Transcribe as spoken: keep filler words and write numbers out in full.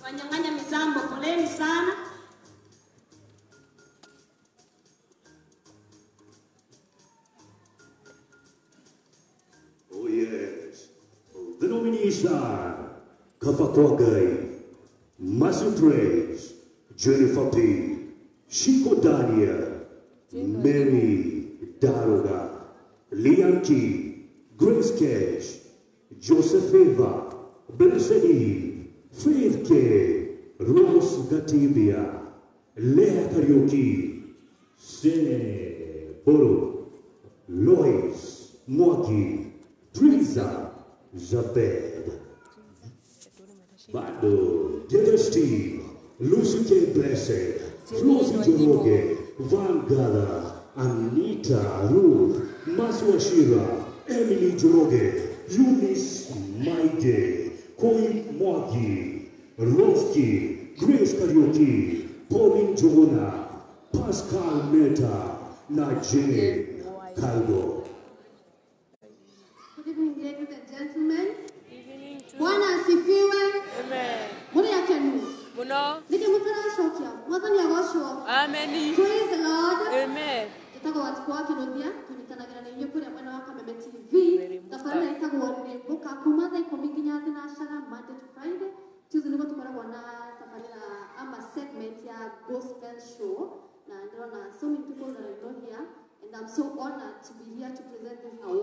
Wanyang'anya mitambo, poleni sana. Oh yes. The nominees are Kafakogai, Masu Trace, Jennifer P, Shiko Dania, Mary Daroga, Lianki, Grace Cash, Joseph Eva, Blessed Eve, Faith K, Rose Gatibia, Lea Karaoke, Sene Boro, Lois Mwaki, Teresa Zabed, Bado, Dear Steve, Lucy J. Blessed, Flossy Joroge, Van Gala, Anita Ruth, Maswashira, Emily Joroge, Eunice Maide, Koi Mwagi, Roski, Grace Karaoke, Pauline Jona, Pascal Meta, Najee Kaldo. Good evening, ladies and gentlemen. Bwana asifiwe. Amen. Mwana yake nu. Muno. Nike mutana shokia. Mwatani ya gosho. Amen. Praise the Lord. Amen. Tutako watu wake nobia. Tunikanagira na inyo kuri amwana waka meme T V. Tafadhali itako wone boka kumada iko mingi nyati na shara Monday to Friday. Tuesday niko tukara wana tafadhali ama segment ya gospel show. Na ndio na so many people that are not here. And I'm so honored to be here to present this now.